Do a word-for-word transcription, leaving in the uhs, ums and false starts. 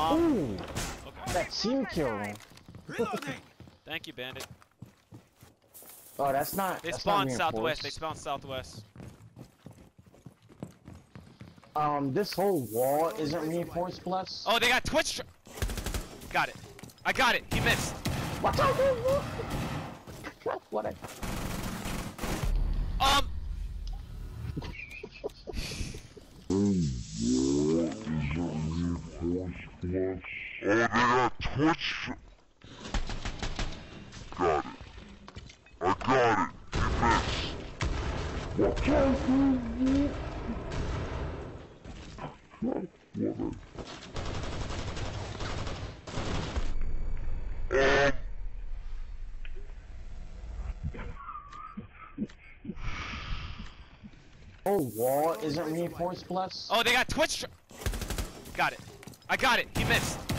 Um, Ooh, okay. that team kill. Reloading. Thank you, Bandit. Oh, that's not. They that's spawn not southwest. They reinforced. spawn southwest. Um, this whole wall isn't reinforced. Plus. Oh, they got Twitch. Tr got it. I got it. He missed. Watch out! What? A... Um. Oh, they got Twitch. Got it. I got it. He missed. Watch out, dude. Um. Whole wall isn't reinforced. Plus. Oh, they got Twitch. Tr got it. I got it. He missed.